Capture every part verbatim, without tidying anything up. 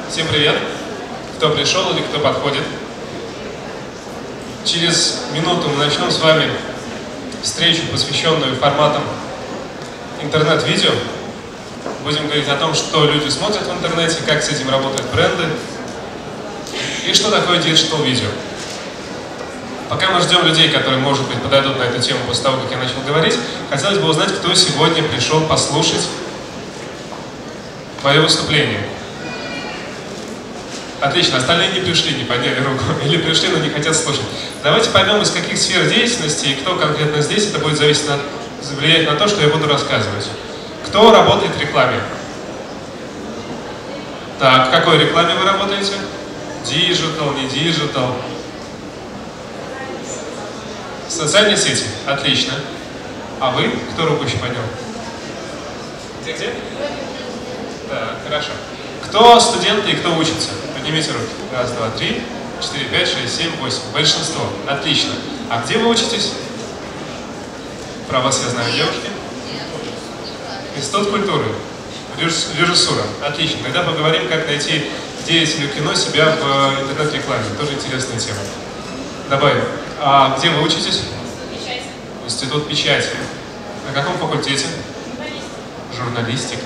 Всем привет, кто пришел или кто подходит. Через минуту мы начнем с вами встречу, посвященную форматам интернет-видео. Будем говорить о том, что люди смотрят в интернете, как с этим работают бренды и что такое диджитал-видео. Пока мы ждем людей, которые, может быть, подойдут на эту тему после того, как я начал говорить, хотелось бы узнать, кто сегодня пришел послушать мое выступление. Отлично, остальные не пришли, не подняли руку, или пришли, но не хотят слушать. Давайте поймем, из каких сфер деятельности и кто конкретно здесь, это будет зависеть от, влиять на то, что я буду рассказывать. Кто работает в рекламе? Так, в какой рекламе вы работаете? Диджитал, не диджитал? Социальные сети. Отлично. А вы? Кто руку еще поднял? Где-где? Так, хорошо. Кто студенты и кто учится? Поднимите руки. Раз, два, три, четыре, пять, шесть, семь, восемь. Большинство. Отлично. А где вы учитесь? Про вас я знаю, девушки. Институт культуры. Режиссура. Отлично. Тогда поговорим, как найти деятелю кино себя в интернет-рекламе. Тоже интересная тема. Добавим. А где вы учитесь? Печать. Институт печати. На каком факультете? Журналистика.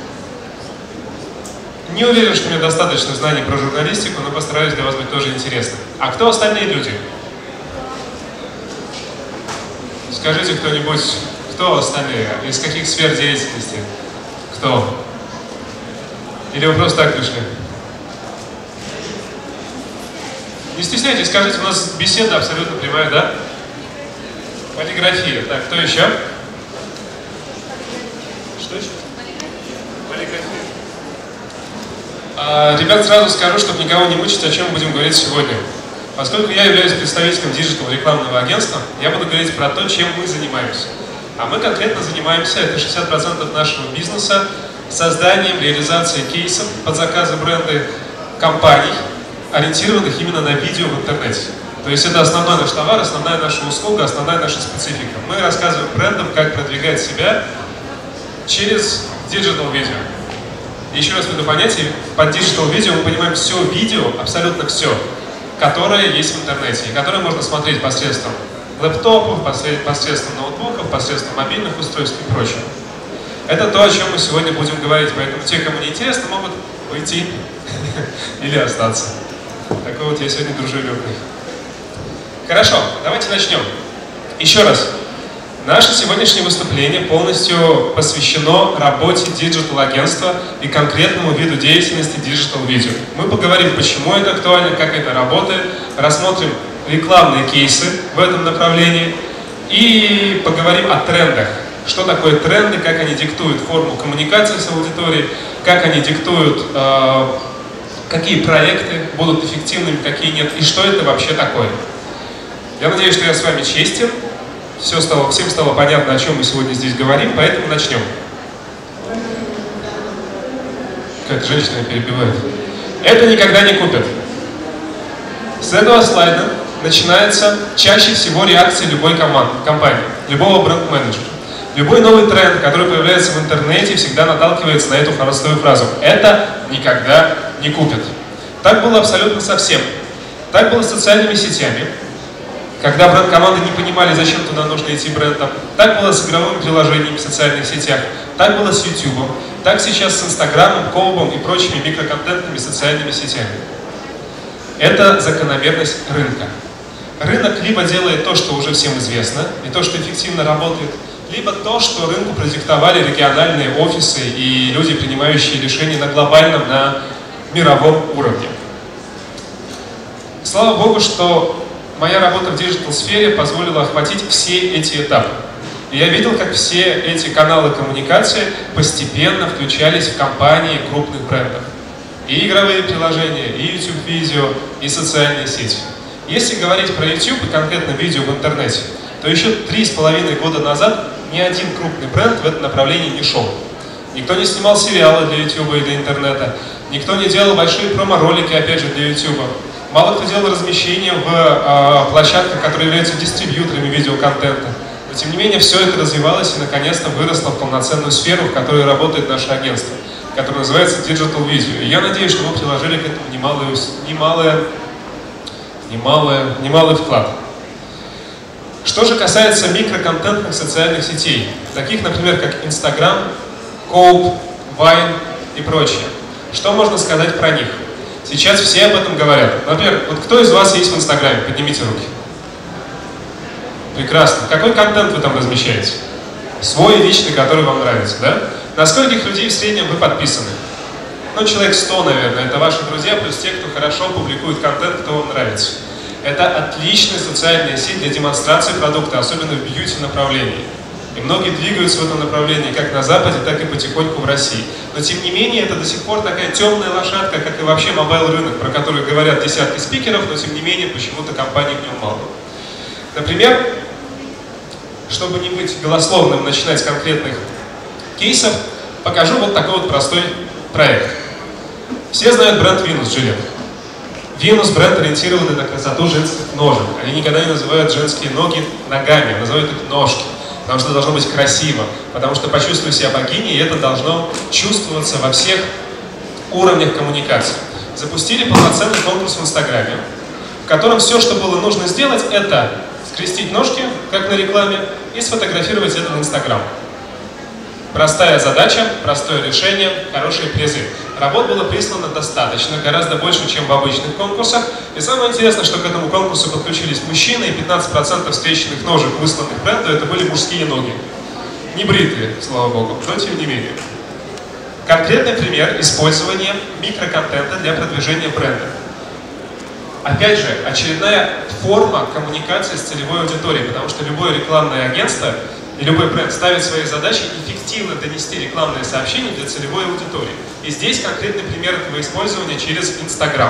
Не уверен, что у меня достаточно знаний про журналистику, но постараюсь для вас быть тоже интересным. А кто остальные люди? Скажите кто-нибудь, кто остальные? Из каких сфер деятельности? Кто? Или вы просто так пришли? Не стесняйтесь, скажите, у нас беседа абсолютно прямая, да? Полиграфия. Так, кто еще? Что еще? Полиграфия. А, ребят, сразу скажу, чтобы никого не мучить, о чем мы будем говорить сегодня. Поскольку я являюсь представителем диджитал-рекламного агентства, я буду говорить про то, чем мы занимаемся. А мы конкретно занимаемся, это шестьдесят процентов нашего бизнеса, созданием, реализацией кейсов под заказы бренды компаний, ориентированных именно на видео в интернете. То есть это основной наш товар, основная наша услуга, основная наша специфика. Мы рассказываем брендам, как продвигать себя через диджитал-видео. Еще раз введу понятие, под диджитал-видео мы понимаем все видео, абсолютно все, которое есть в интернете, и которое можно смотреть посредством лэптопов, посредством ноутбуков, посредством мобильных устройств и прочего. Это то, о чем мы сегодня будем говорить, поэтому те, кому не интересно, могут уйти или остаться. Такой вот я сегодня дружелюбный. Хорошо, давайте начнем. Еще раз. Наше сегодняшнее выступление полностью посвящено работе диджитал-агентства и конкретному виду деятельности диджитал-видео. Мы поговорим, почему это актуально, как это работает, рассмотрим рекламные кейсы в этом направлении и поговорим о трендах. Что такое тренды, как они диктуют форму коммуникации с аудиторией, как они диктуют, э, какие проекты будут эффективными, какие нет, и что это вообще такое. Я надеюсь, что я с вами честен. Все стало, всем стало понятно, о чем мы сегодня здесь говорим, поэтому начнем. Какая-то женщина меня перебивает. Это никогда не купят. С этого слайда начинается чаще всего реакция любой команды, компании, любого бренд-менеджера. Любой новый тренд, который появляется в интернете, всегда наталкивается на эту простую фразу. Это никогда не купят. Так было абсолютно со всем. Так было с социальными сетями. Когда бренд-команды не понимали, зачем туда нужно идти брендам. Так было с игровыми приложениями в социальных сетях. Так было с YouTube. Так сейчас с Инстаграмом, Коубом и прочими микроконтентными социальными сетями. Это закономерность рынка. Рынок либо делает то, что уже всем известно, и то, что эффективно работает, либо то, что рынку продиктовали региональные офисы и люди, принимающие решения на глобальном, на мировом уровне. Слава Богу, что моя работа в диджитал-сфере позволила охватить все эти этапы. И я видел, как все эти каналы коммуникации постепенно включались в компании крупных брендов. И игровые приложения, и YouTube-видео, и социальные сети. Если говорить про YouTube и конкретно видео в интернете, то еще три с половиной года назад ни один крупный бренд в этом направлении не шел. Никто не снимал сериалы для YouTube и для интернета, никто не делал большие промо-ролики, опять же, для YouTube. Мало кто делал размещение в э, площадках, которые являются дистрибьюторами видеоконтента. Но тем не менее, все это развивалось и наконец-то выросло в полноценную сферу, в которой работает наше агентство. который называется Digital Video. И я надеюсь, что вы приложили к этому немалый, немалый, немалый, немалый вклад. Что же касается микроконтентных социальных сетей, таких, например, как Instagram, Coop, Vine и прочее, что можно сказать про них? Сейчас все об этом говорят. Например, вот кто из вас есть в Инстаграме? Поднимите руки. Прекрасно. Какой контент вы там размещаете? Свой личный, который вам нравится, да? На скольких людей в среднем вы подписаны? Ну, человек сто, наверное. Это ваши друзья, плюс те, кто хорошо публикует контент, кто вам нравится. Это отличная социальная сеть для демонстрации продукта, особенно в бьюти-направлении. И многие двигаются в этом направлении как на Западе, так и потихоньку в России. Но тем не менее, это до сих пор такая темная лошадка, как и вообще мобайл-рынок, про который говорят десятки спикеров, но тем не менее, почему-то компаний в нем мало. Например, чтобы не быть голословным, начинать с конкретных кейсов, покажу вот такой вот простой проект. Все знают бренд Venus Gillette. Venus бренд ориентированный на красоту женских ножек. Они никогда не называют женские ноги ногами, называют их ножки. Потому что должно быть красиво, потому что почувствуй себя богиней, и это должно чувствоваться во всех уровнях коммуникации. Запустили полноценный конкурс в Инстаграме, в котором все, что было нужно сделать, это скрестить ножки, как на рекламе, и сфотографировать это на Инстаграм. Простая задача, простое решение, хорошие призы. Работ было прислано достаточно, гораздо больше, чем в обычных конкурсах. И самое интересное, что к этому конкурсу подключились мужчины, и пятнадцать процентов встреченных ножек, высланных бренду, это были мужские ноги. Не бритые, слава богу, но тем не менее. Конкретный пример использования микроконтента для продвижения бренда. Опять же, очередная форма коммуникации с целевой аудиторией, потому что любое рекламное агентство и любой бренд ставит своей задачей эффективно донести рекламное сообщение для целевой аудитории. И здесь конкретный пример этого использования через Instagram.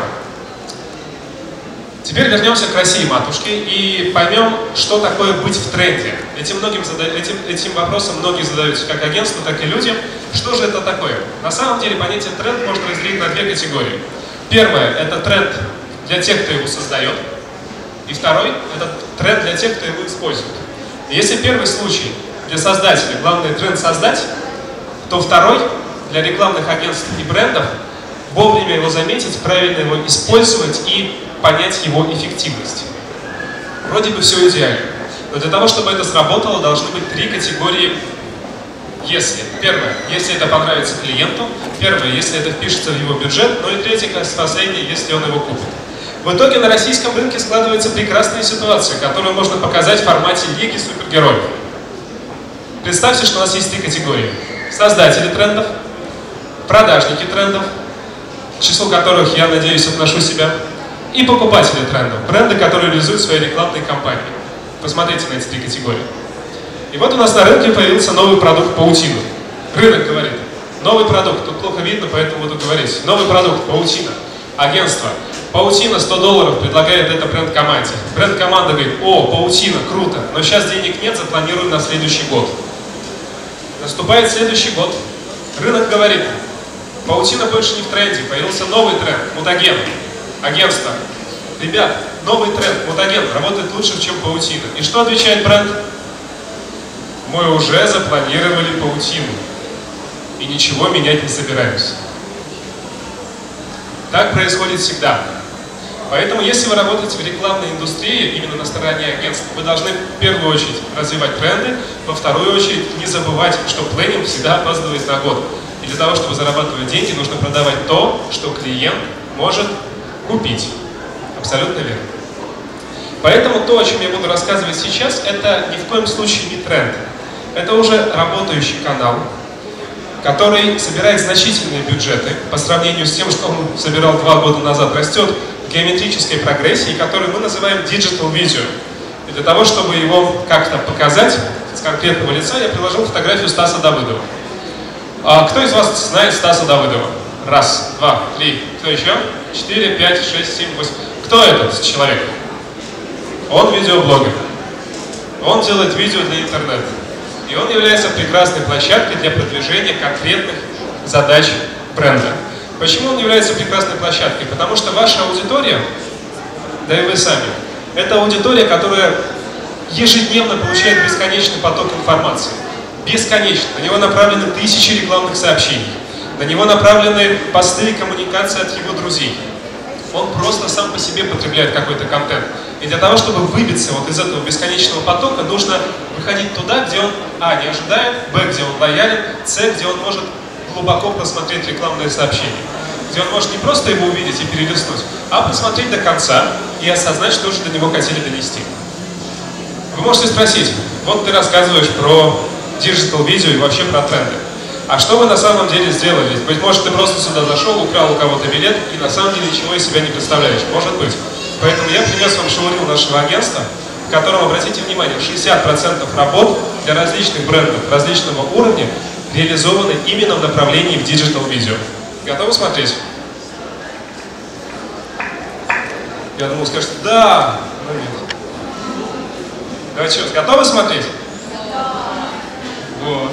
Теперь вернемся к России, матушки, и поймем, что такое быть в тренде. Этим, многим зада... этим, этим вопросом многие задаются как агентство, так и люди. Что же это такое? На самом деле понятие тренд можно разделить на две категории. Первое – это тренд для тех, кто его создает. И второй – это тренд для тех, кто его использует. Если первый случай для создателя, главный тренд создать, то второй для рекламных агентств и брендов вовремя его заметить, правильно его использовать и понять его эффективность. Вроде бы все идеально, но для того, чтобы это сработало, должны быть три категории «если». Первое, если это понравится клиенту. Первое, если это впишется в его бюджет. Ну и третье, последнее, если он его купит. В итоге на российском рынке складывается прекрасная ситуация, которую можно показать в формате лиги супергероев. Представьте, что у нас есть три категории. Создатели трендов, продажники трендов, к числу которых, я надеюсь, отношу себя, и покупатели трендов, бренды, которые реализуют свои рекламные кампании. Посмотрите на эти три категории. И вот у нас на рынке появился новый продукт паутина. Рынок говорит, новый продукт, тут плохо видно, поэтому буду говорить. Новый продукт, паутина. Агентство. Паутина сто долларов предлагает это бренд-команде. Бренд-команда говорит, о, паутина, круто, но сейчас денег нет, запланируем на следующий год. Наступает следующий год. Рынок говорит, паутина больше не в тренде, появился новый тренд, мутаген. Агентство. Ребят, новый тренд, мутаген, работает лучше, чем паутина. И что отвечает бренд? Мы уже запланировали паутину. И ничего менять не собираемся. Так происходит всегда. Поэтому, если вы работаете в рекламной индустрии, именно на стороне агентства, вы должны в первую очередь развивать тренды, во вторую очередь не забывать, что планинг всегда опаздывает на год. И для того, чтобы зарабатывать деньги, нужно продавать то, что клиент может купить. Абсолютно верно. Поэтому то, о чем я буду рассказывать сейчас, это ни в коем случае не тренд. Это уже работающий канал, который собирает значительные бюджеты по сравнению с тем, что он собирал два года назад, растет в геометрической прогрессии, который мы называем Digital Video. И для того, чтобы его как-то показать с конкретного лица, я приложил фотографию Стаса Давыдова. А кто из вас знает Стаса Давыдова? Раз, два, три. Кто еще? Четыре, пять, шесть, семь, восемь. Кто этот человек? Он видеоблогер. Он делает видео для интернета. И он является прекрасной площадкой для продвижения конкретных задач бренда. Почему он является прекрасной площадкой? Потому что ваша аудитория, да и вы сами, это аудитория, которая ежедневно получает бесконечный поток информации. Бесконечно. На него направлены тысячи рекламных сообщений. На него направлены посты и коммуникации от его друзей. Он просто сам по себе потребляет какой-то контент. И для того, чтобы выбиться вот из этого бесконечного потока, нужно выходить туда, где он, а, не ожидает, б, где он лоялен, с, где он может глубоко просмотреть рекламное сообщение. Где он может не просто его увидеть и перелистнуть, а посмотреть до конца и осознать, что же до него хотели донести. Вы можете спросить, вот ты рассказываешь про диджитал видео и вообще про тренды. А что вы на самом деле сделали? Быть может, ты просто сюда зашел, украл у кого-то билет и на самом деле ничего из себя не представляешь. Может быть. Поэтому я принес вам шоурил нашего агентства, в котором, обратите внимание, шестьдесят процентов работ для различных брендов различного уровня реализованы именно в направлении в диджитал видео. Готовы смотреть? Я думал, скажете, да, но нет. Давайте еще раз, готовы смотреть? Да. Вот.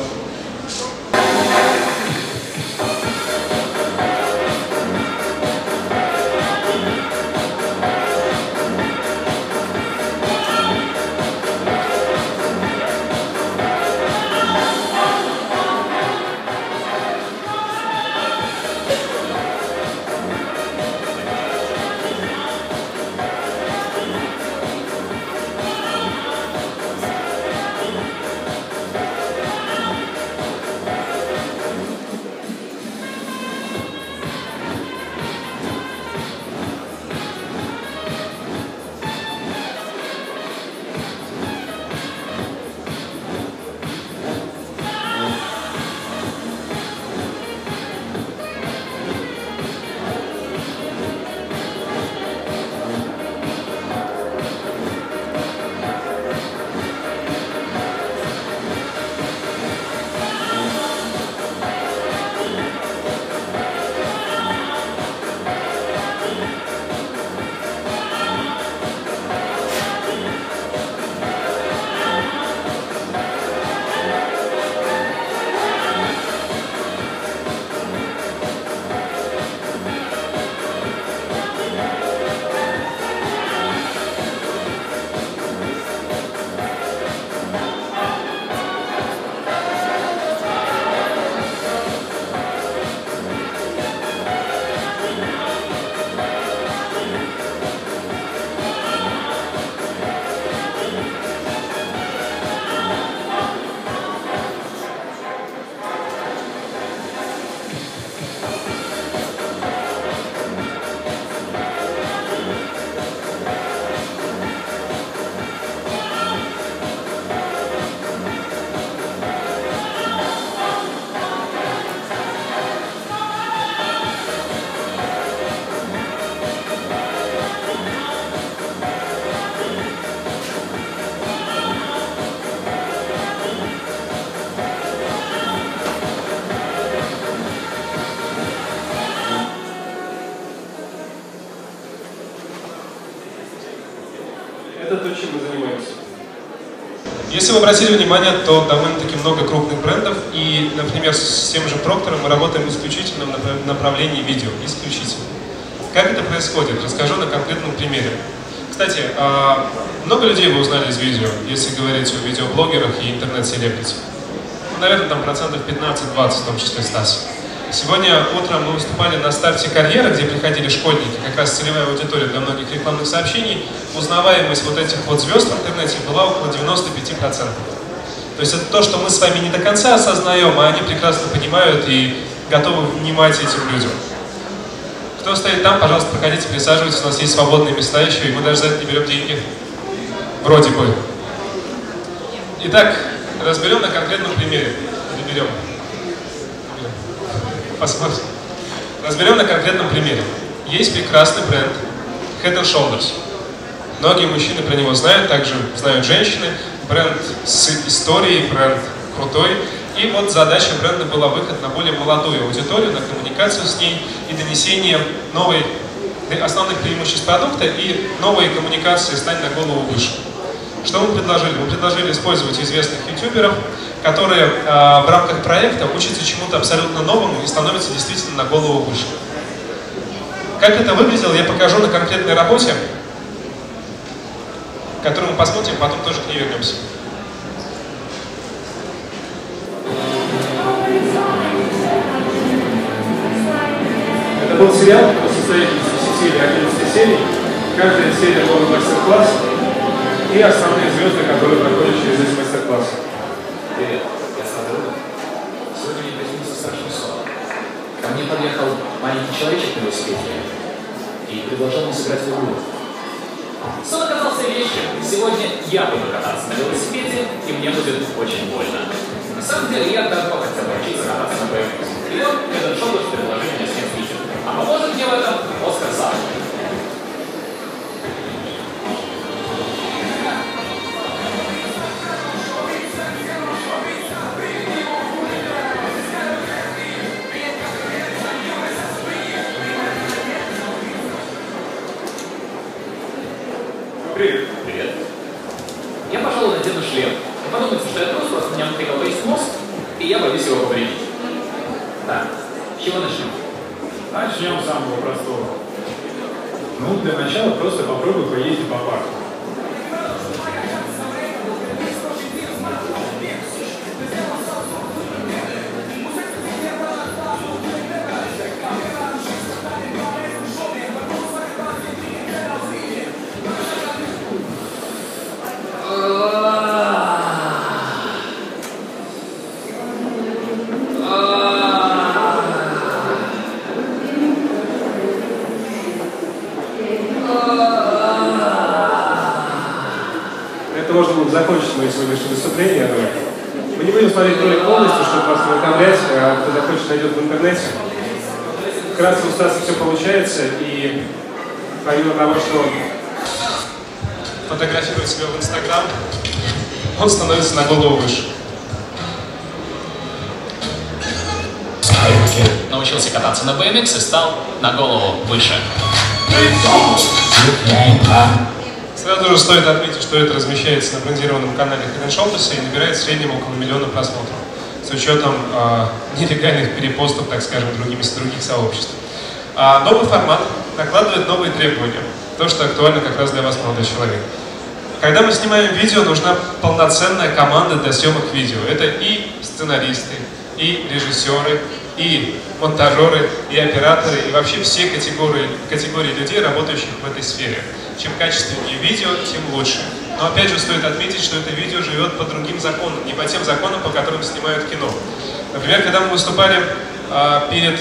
Это то, чем мы занимаемся. Если вы обратили внимание, то довольно-таки много крупных брендов, и, например, с тем же Проктором мы работаем исключительно в направлении видео, исключительно. Как это происходит? Расскажу на конкретном примере. Кстати, много людей вы узнали из видео, если говорить о видеоблогерах и интернет-селебрити. Ну, наверное, там процентов пятнадцать-двадцать, в том числе Стас. Сегодня утром мы выступали на старте карьеры, где приходили школьники, как раз целевая аудитория для многих рекламных сообщений. Узнаваемость вот этих вот звезд в интернете была около девяноста пяти процентов. То есть это то, что мы с вами не до конца осознаем, а они прекрасно понимают и готовы внимать этим людям. Кто стоит там, пожалуйста, проходите, присаживайтесь, у нас есть свободные места еще, и мы даже за это не берем деньги. Вроде бы. Итак, разберем на конкретном примере. Или берем. Посмотрим. Разберем на конкретном примере. Есть прекрасный бренд Head and Shoulders. Многие мужчины про него знают, также знают женщины. Бренд с историей, бренд крутой. И вот задача бренда была выход на более молодую аудиторию, на коммуникацию с ней и донесение новой, основных преимуществ продукта и новые коммуникации «Стань на голову выше». Что мы предложили? Мы предложили использовать известных ютуберов, которые э, в рамках проекта учатся чему-то абсолютно новому и становятся действительно на голову выше. Как это выглядело, я покажу на конкретной работе, которую мы посмотрим, потом тоже к ней вернемся. был сериал, состоящий из десяти или одиннадцати серий. Каждая серия была мастер-класс и основные звезды, которые проходят через эти мастер-классы. Привет, я Садыр. Сегодня мне приснился страшный сон. Ко мне подъехал маленький человечек на велосипеде и предложил мне сыграть в игру. Сон оказался вещим. Сегодня я буду кататься на велосипеде, и мне будет очень больно. На самом деле, я давно хотел научиться кататься на бэ эм икс. И вот этот шоу предложил мне с кем спичем. А поможет мне в этом Оскар сам. Привет. Привет. Я, пожалуй, надену шлем. Подумайте, что я трус, просто меня напрягал весь мозг, и я боюсь его повредить. Так, с чего начнем? Начнем с самого простого. Ну, для начала просто попробуй поездить по парку. Это можно было бы закончить мое сегодняшнее выступление, но мы не будем смотреть ролик полностью, чтобы вас не утомлять, а кто захочет, найдет в интернете. Вкратце у Стаса все получается, и помимо того, что он фотографирует себя в Инстаграм, он становится на голову выше. Научился кататься на бэ эм икс и стал на голову выше. Сразу же стоит отметить, что это размещается на брендированном канале Head энд Shoulders и набирает в среднем около миллиона просмотров, с учетом э, нелегальных перепостов, так скажем, другими, других сообществ. А новый формат накладывает новые требования, то, что актуально как раз для вас, молодой человек. Когда мы снимаем видео, нужна полноценная команда для съемок видео. Это и сценаристы, и режиссеры, и монтажеры, и операторы, и вообще все категории, категории людей, работающих в этой сфере. Чем качественнее видео, тем лучше. Но опять же стоит отметить, что это видео живет по другим законам, не по тем законам, по которым снимают кино. Например, когда мы выступали а, перед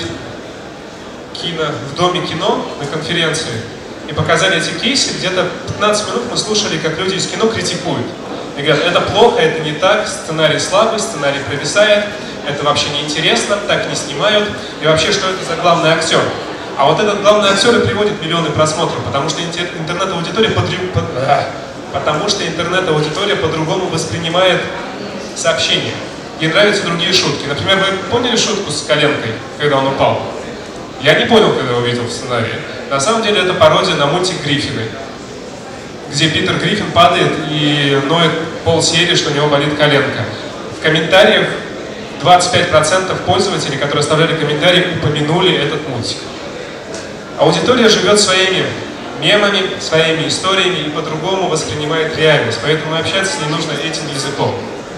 кино, в Доме кино на конференции и показали эти кейсы, где-то пятнадцать минут мы слушали, как люди из кино критикуют. И говорят, это плохо, это не так, сценарий слабый, сценарий провисает, это вообще неинтересно, так не снимают, и вообще, что это за главный актер? А вот этот главный актер и приводит миллионы просмотров, потому что интернет-аудитория подрю... под... потому что интернет-аудитория по-другому воспринимает сообщения. Ей нравятся другие шутки. Например, вы поняли шутку с коленкой, когда он упал? Я не понял, когда увидел в сценарии. На самом деле это пародия на мультик «Гриффины», где Питер Гриффин падает и ноет полсерии, что у него болит коленка. В комментариях двадцать пять процентов пользователей, которые оставляли комментарии, упомянули этот мультик. Аудитория живет своими мемами, своими историями и по-другому воспринимает реальность, поэтому общаться с ней нужно этим языком.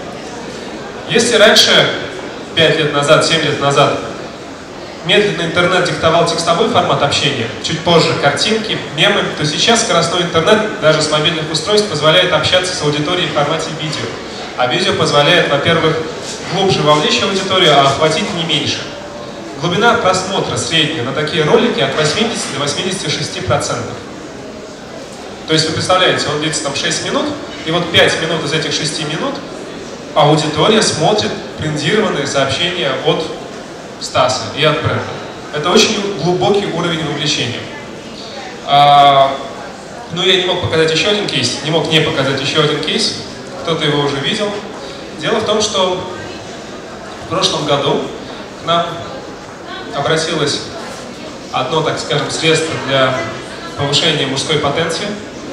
Если раньше, пять лет назад, семь лет назад, медленный интернет диктовал текстовой формат общения, чуть позже картинки, мемы, то сейчас скоростной интернет даже с мобильных устройств позволяет общаться с аудиторией в формате видео. А видео позволяет, во-первых, глубже вовлечь аудиторию, а охватить не меньше. Глубина просмотра средняя на такие ролики от восьмидесяти до восьмидесяти шести процентов. То есть вы представляете, он длится там шесть минут, и вот пять минут из этих шести минут аудитория смотрит брендированные сообщения от Стаса и от бренда. Это очень глубокий уровень вовлечения. А, ну, я не мог показать еще один кейс, не мог не показать еще один кейс, кто-то его уже видел. Дело в том, что в прошлом году к нам обратилось одно, так скажем, средство для повышения мужской потенции,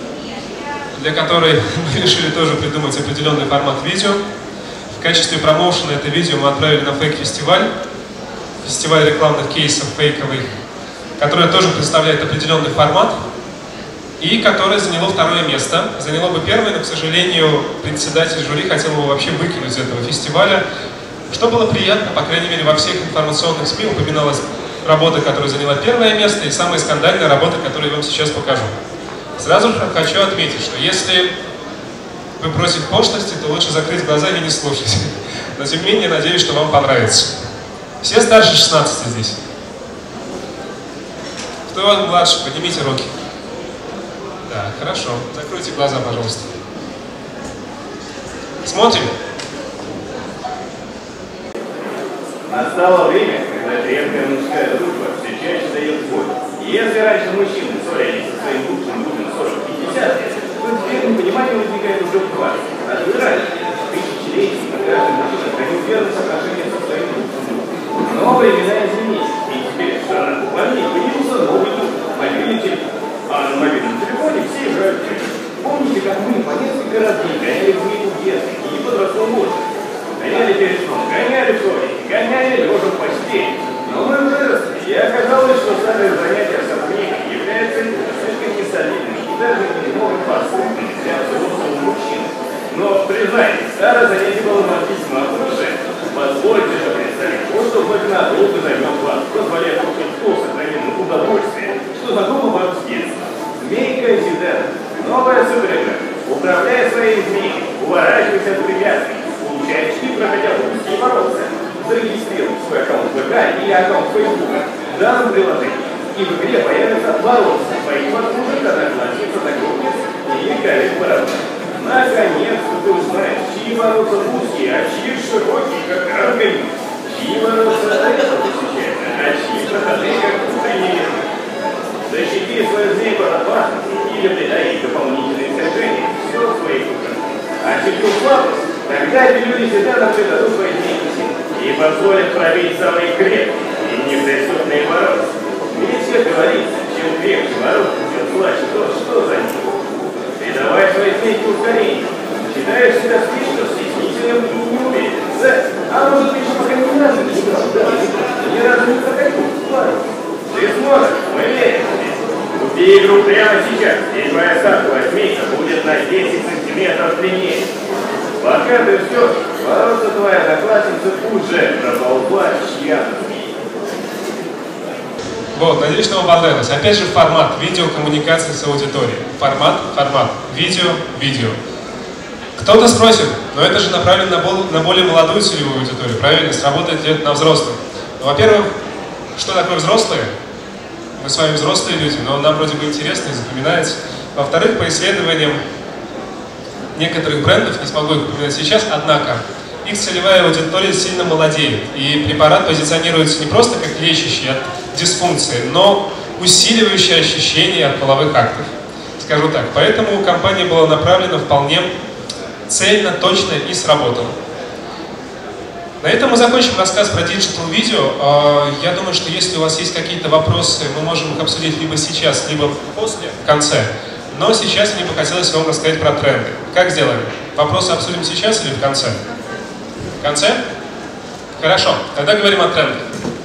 для которой мы решили тоже придумать определенный формат видео. В качестве промоушена это видео мы отправили на фейк-фестиваль, фестиваль рекламных кейсов фейковый, который тоже представляет определенный формат и которое заняло второе место. Заняло бы первое, но, к сожалению, председатель жюри хотел его вообще выкинуть из этого фестиваля. Что было приятно, по крайней мере, во всех информационных СМИ упоминалось работа, которая заняла первое место, и самая скандальная работа, которую я вам сейчас покажу. Сразу же хочу отметить, что если вы против пошлости, то лучше закрыть глаза и не слушать. Но тем не менее, надеюсь, что вам понравится. Все старше шестнадцати здесь? Кто младше? Поднимите руки. Да, хорошо. Закройте глаза, пожалуйста. Смотрим. Настало время, когда крепкая мужская дружба все чаще дает бой. Если раньше мужчины ссорились со своим бывшим другом сорок-пятьдесят лет, то теперь непонимание возникает уже в двадцать. А то и раньше. Тысячелетиями каждый мужчина хранил верность отношения со своим бывшим другом. Но времена изменились, и теперь в странах парней появился новый друг – мобильный телефон. А на мобильном телефоне все играют в игры. Помните, как мы по несколько раз в день гоняли в книгу в детстве и не подростковом возрасте? Гоняли перед сном, гоняли в шоре, гоняли лежа в постели. Но мы выросли, и оказалось, что старое занятие со книгой является слишком несолидным и даже немного постыдным для взрослого мужчины. Но, признайте, старое занятие было нам весьма повышение. Позвольте же представить, вот что хоть надолго займет вас, позволяя хоть то сохраненное удовольствие, что знакомо вам с детства. Змейка Зидана, новая суперигра. Управляя своей змейкой, уворачивайся от препятствий. Получаешь ты, проходя в узкие ворота. Зарегистрируй свой аккаунт ВК или аккаунт Фейсбука в данном приложении. И в игре появятся ворота своих подружек, одноклассниц, одногруппниц или коллег по работе. Наконец-то ты узнаешь, чьи ворота узкие, а чьи широкие, как организм. Чьи ворота редко посещаются, а чьи проходные, как утренние. Защити свою змейку от опасности или придай ей дополнительные сражения. Все в своих руках. А чуть слабость, тогда эти люди всегда придадут свои змейки силы и позволят пробить самые крепкие и неприступные ворота. Ведь все говорится, чем крепче ворота, тем слаще то, что за ним. Передавай свои змейки ускорение. Считаешь себя слишком стеснительным и неуверенным, да? А может, ты еще пока не разу не играл, да? Ни разу не проходил. Ты сможешь, мы верим. Купи игру прямо сейчас, и твоя стартовая змейка будет на десять сантиметров длиннее. Пока ты ждешь, ворота твоя одноклассница уже проползла чья-то змейка. Вот, надеюсь, что вам понравилось. Опять же, формат видеокоммуникации с аудиторией. Формат, формат. Видео, видео. Кто-то спросит, но это же направлено на, бол на более молодую целевую аудиторию, правильно? Сработает ли это на взрослых? Ну, во-первых, что такое взрослые? Мы с вами взрослые люди, но нам вроде бы интересно и запоминается. Во-вторых, по исследованиям некоторых брендов, не смогу их упоминать сейчас, однако, их целевая аудитория сильно молодеет. И препарат позиционируется не просто как лечащий от дисфункции, но усиливающий ощущения от половых актов. Скажу так, поэтому компания была направлена вполне цельно, точно и сработала. На этом мы закончим рассказ про Digital Video. Я думаю, что если у вас есть какие-то вопросы, мы можем их обсудить либо сейчас, либо после, в конце. Но сейчас мне бы хотелось вам рассказать про тренды. Как сделаем? Вопросы обсудим сейчас или в конце? В конце? Хорошо, тогда говорим о трендах.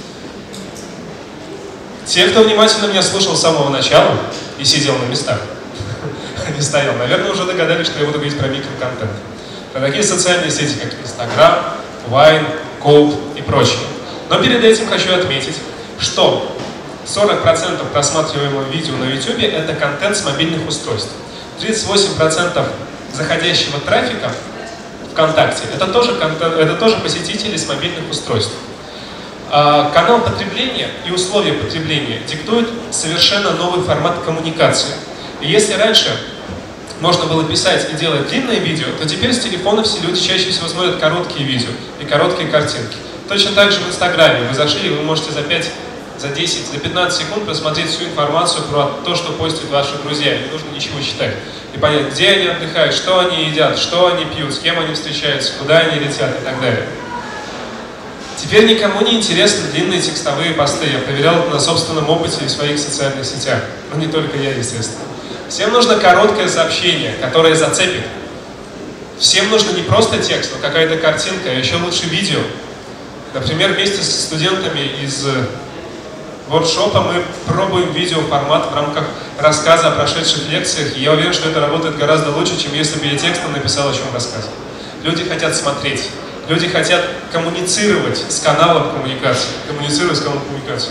Те, кто внимательно меня слушал с самого начала и сидел на местах, не стоял, наверное, уже догадались, что я буду говорить про микроконтент. Про такие социальные сети, как Instagram, Вайн, Коуп и прочее. Но перед этим хочу отметить, что сорок процентов просматриваемого видео на YouTube это контент с мобильных устройств. тридцать восемь процентов заходящего трафика ВКонтакте это тоже, контент, это тоже посетители с мобильных устройств. А, канал потребления и условия потребления диктуют совершенно новый формат коммуникации. И если раньше можно было писать и делать длинные видео, то теперь с телефона все люди чаще всего смотрят короткие видео и короткие картинки. Точно так же в Инстаграме. Вы зашли, вы можете за пять, за десять, за пятнадцать секунд просмотреть всю информацию про то, что постят ваши друзья. Не нужно ничего читать. И понять, где они отдыхают, что они едят, что они пьют, с кем они встречаются, куда они летят и так далее. Теперь никому не интересны длинные текстовые посты. Я проверял это на собственном опыте и в своих социальных сетях. Но не только я, естественно. Всем нужно короткое сообщение, которое зацепит. Всем нужно не просто текст, но какая-то картинка, а еще лучше видео. Например, вместе с студентами из воркшопа мы пробуем видеоформат в рамках рассказа о прошедших лекциях. И я уверен, что это работает гораздо лучше, чем если бы я текстом написал, о чем рассказывал. Люди хотят смотреть. Люди хотят коммуницировать с каналом коммуникации. Коммуницировать с каналом коммуникации.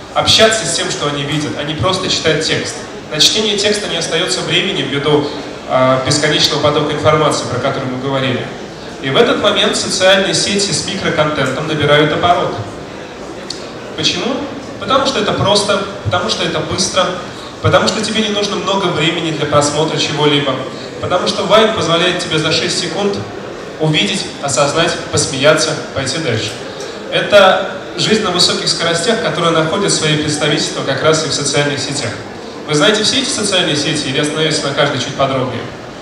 общаться с тем, что они видят, а не просто читать текст. На чтение текста не остается времени ввиду э, бесконечного потока информации, про который мы говорили. И в этот момент социальные сети с микроконтентом набирают обороты. Почему? Потому что это просто, потому что это быстро, потому что тебе не нужно много времени для просмотра чего-либо, потому что Вайн позволяет тебе за шесть секунд увидеть, осознать, посмеяться, пойти дальше. Это жизнь на высоких скоростях, которая находит свои представительства как раз и в социальных сетях. Вы знаете все эти социальные сети или остановитесь на каждой чуть подробнее?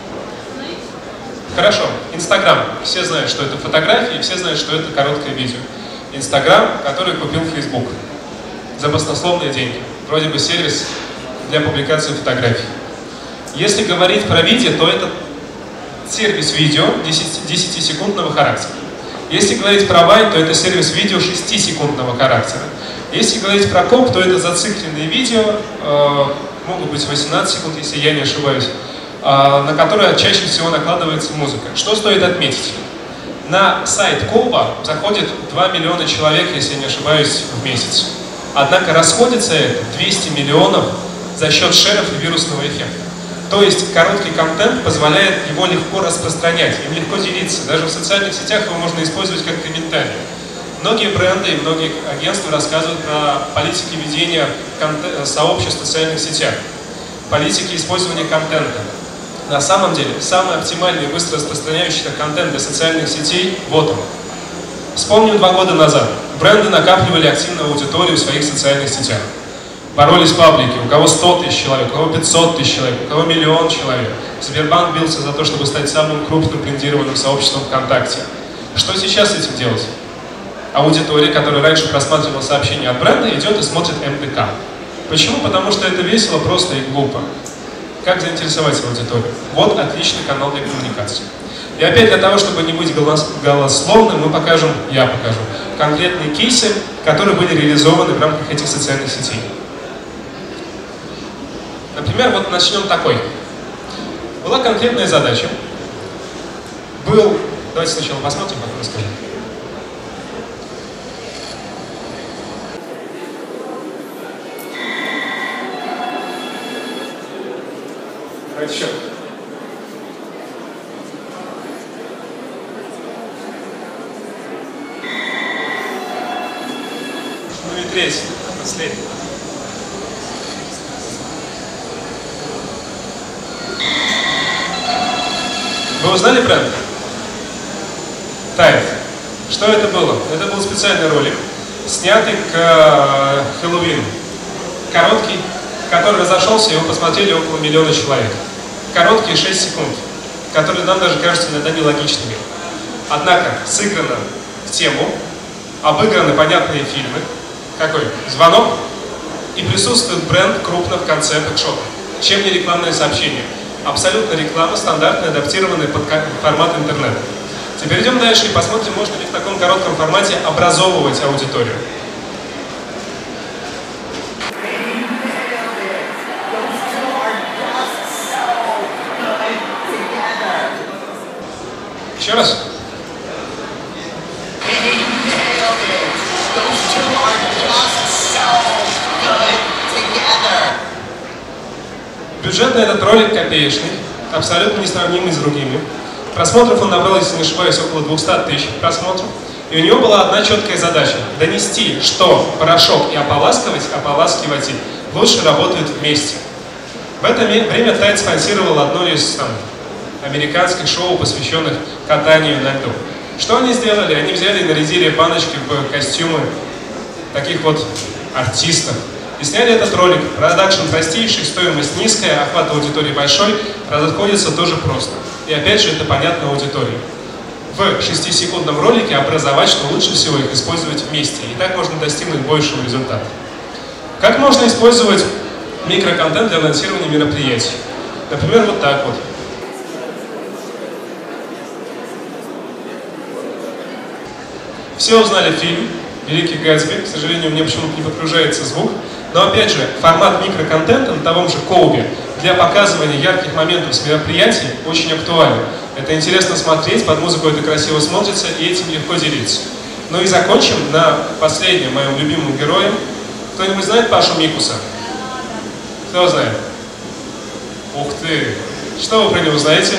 Хорошо. Инстаграм. Все знают, что это фотографии, все знают, что это короткое видео. Инстаграм, который купил Фейсбук за баснословные деньги. Вроде бы сервис для публикации фотографий. Если говорить про видео, то это сервис видео десятисекундного характера. Если говорить про Вайн, то это сервис видео шестисекундного характера. Если говорить про коп, то это зацикленные видео, э, могут быть восемнадцать секунд, если я не ошибаюсь, э, на которые чаще всего накладывается музыка. Что стоит отметить? На сайт Коба заходит два миллиона человек, если я не ошибаюсь, в месяц. Однако расходится это двести миллионов за счет шеров и вирусного эффекта. То есть короткий контент позволяет его легко распространять, им легко делиться. Даже в социальных сетях его можно использовать как комментарий. Многие бренды и многие агентства рассказывают про политики ведения сообществ в социальных сетях, политики использования контента. На самом деле, самый оптимальный и быстро распространяющийся контент для социальных сетей – вот он. Вспомним два года назад. Бренды накапливали активную аудиторию в своих социальных сетях. Боролись паблики, у кого сто тысяч человек, у кого пятьсот тысяч человек, у кого миллион человек. Сбербанк бился за то, чтобы стать самым крупным брендированным сообществом ВКонтакте. Что сейчас с этим делать? Аудитория, которая раньше просматривала сообщения от бренда, идет и смотрит эм тэ ка. Почему? Потому что это весело, просто и глупо. Как заинтересовать аудиторию? Вот отличный канал для коммуникации. И опять для того, чтобы не быть голос голословным, мы покажем, я покажу, конкретные кейсы, которые были реализованы в рамках этих социальных сетей. Например, вот начнем такой. Была конкретная задача. Был... Давайте сначала посмотрим, потом расскажем. Давайте еще. Ну и третий, последний. Вы узнали бренд? Тайд. Что это было? Это был специальный ролик, снятый к Хэллоуину. Короткий, который разошелся, его посмотрели около миллиона человек. Короткие шесть секунд, которые нам даже кажутся иногда нелогичными. Однако сыграно в тему, обыграны понятные фильмы. Какой? Звонок. И присутствует бренд крупно в конце бэкшота. Чем не рекламное сообщение? Абсолютно реклама, стандартная, адаптированная под формат интернета. Теперь идем дальше и посмотрим, можно ли в таком коротком формате образовывать аудиторию. Еще раз. Бюджет на этот ролик копеечный, абсолютно несравнимый с другими. Просмотров он набрал, если не ошибаюсь, около двухсот тысяч просмотров. И у него была одна четкая задача – донести, что порошок и ополаскивать, ополаскиватель лучше работают вместе. В это время Тайд спонсировал одно из там, американских шоу, посвященных катанию на льду. Что они сделали? Они взяли и нарядили баночки в костюмы таких вот артистов. И сняли этот ролик. Продакшн простейший, стоимость низкая, охват аудитории большой, расходится тоже просто. И опять же, это понятно аудитории. В шестисекундном ролике образовать, что лучше всего их использовать вместе. И так можно достигнуть большего результата. Как можно использовать микроконтент для анонсирования мероприятий? Например, вот так вот. Все узнали фильм «Великий Гэтсби». К сожалению, мне почему-то не подгружается звук. Но опять же, формат микроконтента на том же Коубе для показывания ярких моментов с мероприятий очень актуален. Это интересно смотреть, под музыку это красиво смотрится, и этим легко делиться. Ну и закончим на последнем моем любимом герое. Кто-нибудь знает Пашу Микуса? Кто знает? Ух ты! Что вы про него знаете?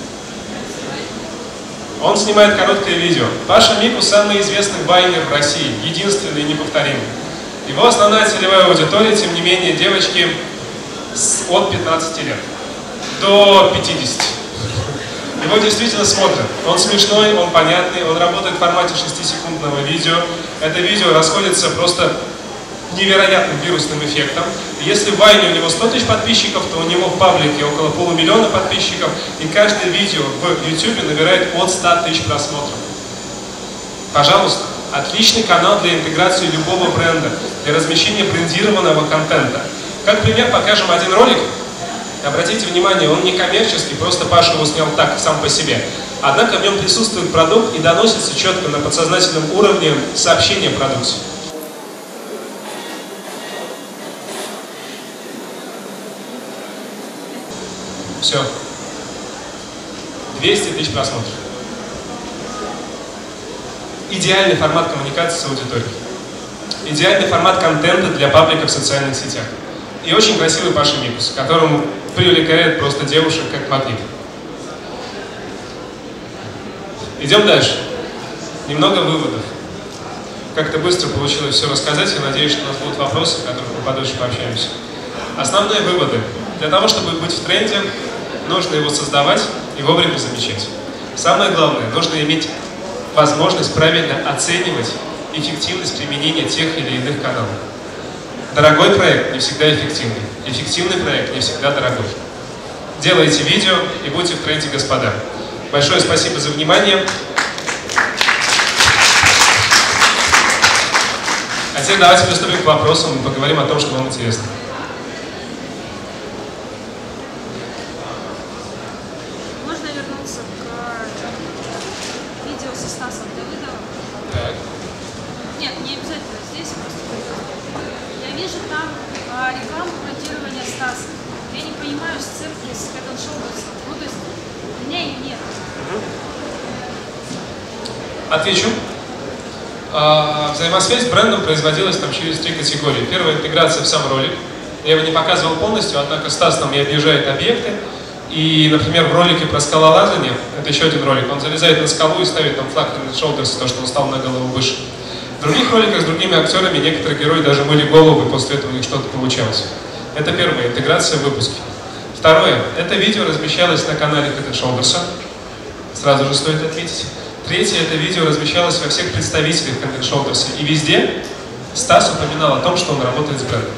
Он снимает короткое видео. Паша Микус самый известный вайнер в России, единственный и неповторимый. Его основная целевая аудитория, тем не менее, девочки с, от пятнадцати лет до пятидесяти. Его действительно смотрят. Он смешной, он понятный, он работает в формате шестисекундного видео. Это видео расходится просто невероятным вирусным эффектом. Если в Вайне у него сто тысяч подписчиков, то у него в паблике около полумиллиона подписчиков, и каждое видео в YouTube набирает от ста тысяч просмотров. Пожалуйста, отличный канал для интеграции любого бренда, для размещения брендированного контента. Как пример покажем один ролик. Обратите внимание, он не коммерческий, просто Паша его снял так, сам по себе. Однако в нем присутствует продукт и доносится четко на подсознательном уровне сообщение о продукте. Все. двести тысяч просмотров. Идеальный формат коммуникации с аудиторией. Идеальный формат контента для паблика в социальных сетях. И очень красивый Паша Микус, которому привлекает просто девушек как магнит. Идем дальше. Немного выводов. Как-то быстро получилось все рассказать. Я надеюсь, что у нас будут вопросы, о которых мы подольше пообщаемся. Основные выводы. Для того, чтобы быть в тренде, нужно его создавать и вовремя замечать. Самое главное, нужно иметь возможность правильно оценивать эффективность применения тех или иных каналов. Дорогой проект не всегда эффективный. Эффективный проект не всегда дорогой. Делайте видео и будьте в тренде, господа. Большое спасибо за внимание. А теперь давайте приступим к вопросам и поговорим о том, что вам интересно. Можно вернуться к видео со Стасом Давыдовым? Так. Нет, не обязательно здесь, просто я вижу там а, рекламу монтирования Стаса. Я не понимаю сцепки с Head and Shoulders. Ну, то есть у меня ее нет. Отвечу. А, взаимосвязь с брендом производилась там через три категории. Первая — интеграция в сам ролик. Я его не показывал полностью, однако Стас нам и объезжает объекты. И, например, в ролике про скалолазание, это еще один ролик, он залезает на скалу и ставит там флаг Head and Shoulders, то, что он стал на голову выше. В других роликах с другими актерами некоторые герои даже мыли голову, и после этого у них что-то получалось. Это первая интеграция в выпуске. Второе. Это видео размещалось на канале Head and Shoulders. Сразу же стоит отметить. Третье. Это видео размещалось во всех представителях Head and Shoulders. И везде Стас упоминал о том, что он работает с брендом.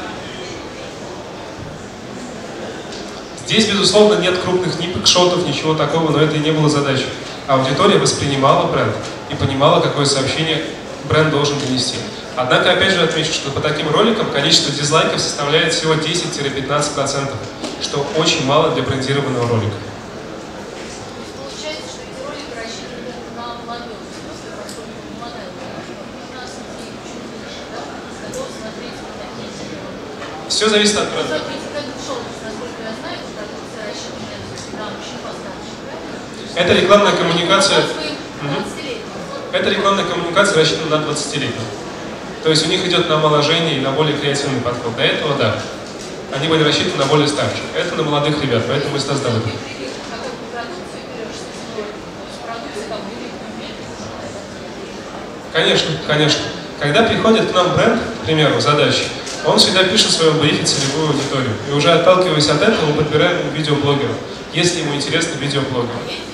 Здесь, безусловно, нет крупных ни пэкшотов, ничего такого, но это и не было задачей. Аудитория воспринимала бренд и понимала, какое сообщение бренд должен донести. Однако, опять же, отмечу, что по таким роликам количество дизлайков составляет всего десять-пятнадцать процентов, что очень мало для брендированного ролика. Получается, что эти ролики рассчитаны на молодежь, поскольку молодая у нас детей очень меньше, да? Готов смотреть вот такие сериалы. Все зависит от бренда. Насколько я знаю, продукция рассчитана на мужчин постарше, правильно? Это рекламная коммуникация. Угу. двадцатилетних. Эта рекламная коммуникация рассчитана на двадцатилетних. То есть у них идет на омоложение и на более креативный подход. До этого, да. Они были рассчитаны на более старших. Это на молодых ребят, поэтому и Стас Давыдов. Конечно, конечно. Когда приходит к нам бренд, к примеру, задачи, он всегда пишет в своем брифе целевую аудиторию. И уже отталкиваясь от этого, мы подбираем видеоблогера, если ему интересны видеоблогеры.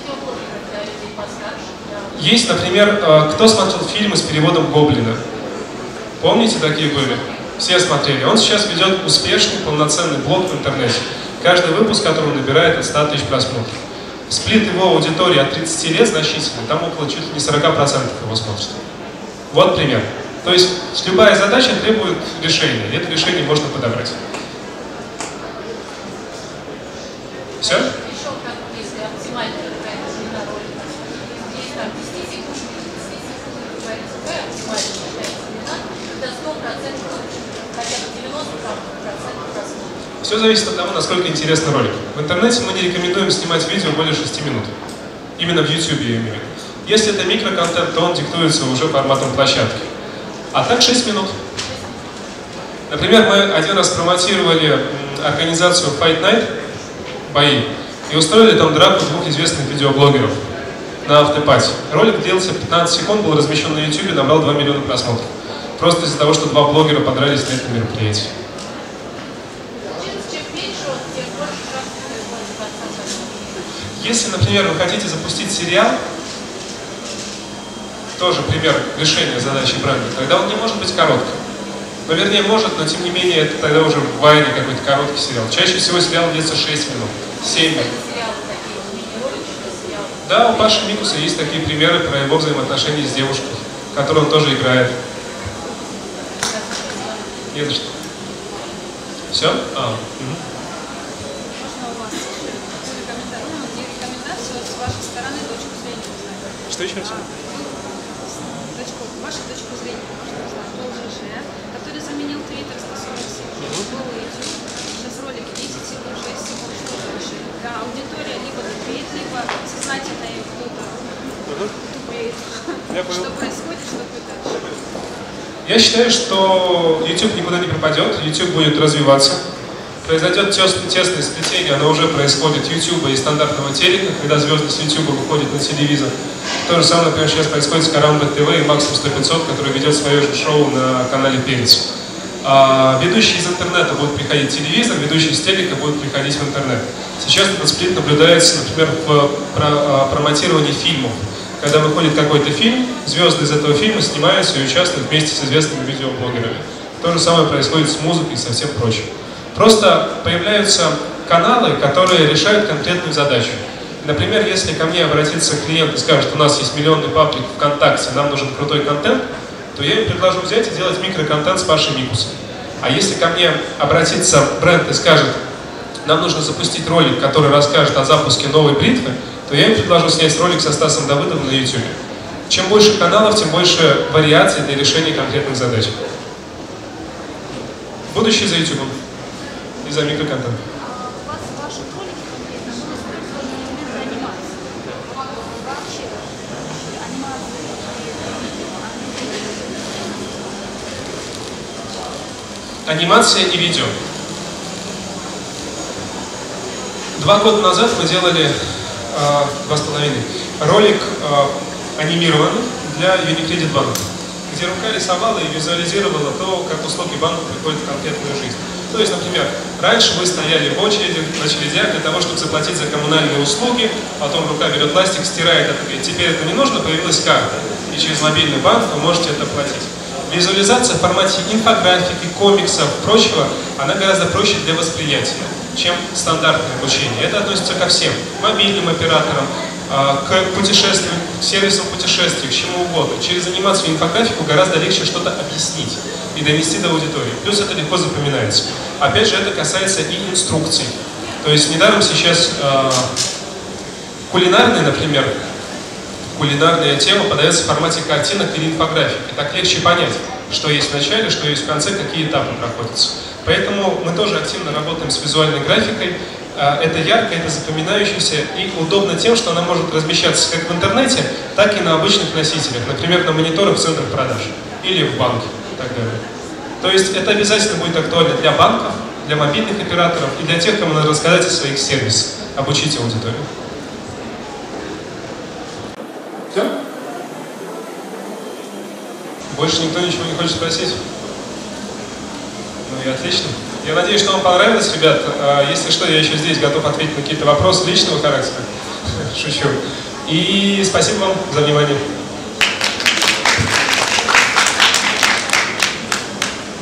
Есть, например, кто смотрел фильмы с переводом Гоблина? Помните, такие были? Все смотрели. Он сейчас ведет успешный, полноценный блог в интернете. Каждый выпуск, который он набирает от ста тысяч просмотров. Сплит его аудитории от тридцати лет значительный, там около чуть ли не сорока процентов его смотрят. Вот пример. То есть любая задача требует решения, и это решение можно подобрать. Все? Еще как, если оптимальная какая-то длина ролика, есть там десять секунд, десять секунд, говорится, какая оптимальная считается длина, это сто процентов, хотя бы девяносто процентов просмотров. Все зависит от того, насколько интересный ролик. В интернете мы не рекомендуем снимать видео более шести минут. Именно в YouTube я имею в виду. Если это микроконтент, то он диктуется уже форматом площадки. А так шесть минут. Например, мы один раз промотировали организацию Fight Night, бои, и устроили там драку двух известных видеоблогеров на автопати. Ролик длился пятнадцать секунд, был размещен на YouTube, набрал два миллиона просмотров. Просто из-за того, что два блогера подрались на этом мероприятии. Если, например, вы хотите запустить сериал, тоже пример решения задачи бренда, тогда он не может быть коротким. Ну, вернее, может, но тем не менее, это тогда уже в вайне какой-то короткий сериал. Чаще всего сериал длится шесть минут, семь минут. Да, у Паши Микуса есть такие примеры про его взаимоотношения с девушкой, которую он тоже играет. Не за что. Все? А. Угу. Можно у вас рекомендацию с вашей стороны, точку зрения узнать? Что еще раз? А, точку, вашу точку зрения можно узнать. Был ЖЖ, который заменил Twitter сто сорок семь. Был YouTube. Сейчас ролики десять секунд, шесть секунд, что дальше. Да, аудитория либо тупеет, либо сознательно и кто-то тупеет. Что происходит, что будет дальше? Я считаю, что YouTube никуда не пропадет, YouTube будет развиваться. Произойдет тесное сплетение, оно уже происходит YouTube и стандартного телека, когда звезды с YouTube выходят на телевизор. То же самое, например, сейчас происходит с Карамбет ТВ и Максим сто пятьсот, который ведет свое же шоу на канале Перец. А ведущие из интернета будут приходить в телевизор, ведущие с телека будут приходить в интернет. Сейчас этот сплит наблюдается, например, в промотировании фильмов. Когда выходит какой-то фильм, звезды из этого фильма снимаются и участвуют вместе с известными видеоблогерами. То же самое происходит с музыкой и со всем прочим. Просто появляются каналы, которые решают конкретную задачу. Например, если ко мне обратится клиент и скажет, у нас есть миллионный паблик ВКонтакте, нам нужен крутой контент, то я им предложу взять и делать микроконтент с Пашей Микусом. А если ко мне обратится бренд и скажет, нам нужно запустить ролик, который расскажет о запуске новой бритвы, то я им предложу снять ролик со Стасом Давыдовым на YouTube. Чем больше каналов, тем больше вариаций для решения конкретных задач. Будущее за YouTube и за микроконтент. У вас ваши ролики конкретно используют элементы анимации. Вообще, анимация Анимация и видео. Два года назад мы делали э, два с половиной ролик э, анимированный для Unicredit банка, где рука рисовала и визуализировала то, как услуги банка приходят в конкретную жизнь. То есть, например, раньше вы стояли в очереди, в очередях для того, чтобы заплатить за коммунальные услуги, потом рука берет пластик, стирает это, говорит, теперь это не нужно, появилась карта, и через мобильный банк вы можете это платить. Визуализация в формате инфографики, комиксов, прочего, она гораздо проще для восприятия, чем стандартное обучение. Это относится ко всем, мобильным операторам, к путешествиям, к сервисам путешествий, к чему угодно. Через анимацию и инфографику гораздо легче что-то объяснить и донести до аудитории. Плюс это легко запоминается. Опять же, это касается и инструкций. То есть недаром сейчас э, кулинарный, например, кулинарная тема подается в формате картинок или инфографики. Так легче понять, что есть в начале, что есть в конце, какие этапы проходятся. Поэтому мы тоже активно работаем с визуальной графикой. Это ярко, это запоминающееся и удобно тем, что она может размещаться как в интернете, так и на обычных носителях, например, на мониторах в центрах продаж или в банке и так далее. То есть это обязательно будет актуально для банков, для мобильных операторов и для тех, кому надо рассказать о своих сервисах, обучить аудиторию. Все? Больше никто ничего не хочет спросить? Ну и отлично. Я надеюсь, что вам понравилось, ребят. Если что, я еще здесь готов ответить на какие-то вопросы личного характера. Шучу. И спасибо вам за внимание.